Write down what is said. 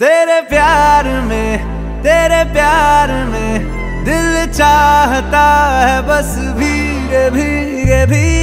तेरे प्यार में दिल चाहता है बस भीगे भीगे भीगे।